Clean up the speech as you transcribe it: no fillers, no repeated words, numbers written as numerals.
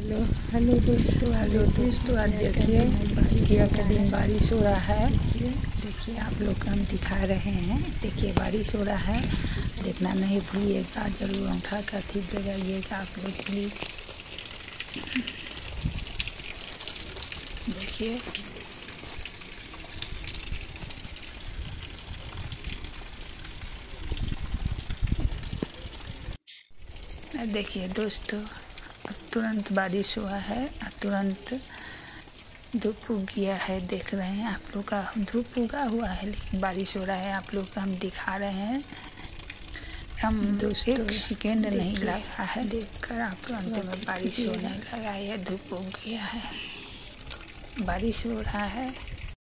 Hello hello दोस्तों, आज देखिए भरतिया के दिन बारिश हो रहा है। देखिए आप लोग को हम दिखा रहे हैं। देखिए बारिश हो रहा है, देखना नहीं भूलिएगा, जरूर अंगूठा का ठीक जगाइएगा आप लोग प्लीज। देखिए देखिए दोस्तों, अब तुरंत बारिश हुआ है और तुरंत धूप उग गया है। देख रहे हैं आप लोग का, धूप उगा हुआ है लेकिन बारिश हो रहा है। आप लोग का हम दिखा रहे हैं। हम दोस्तों एक सेकेंड नहीं लगा है देखकर, आप तुरंत में बारिश होने लगा है, धूप उग गया है, बारिश हो रहा है।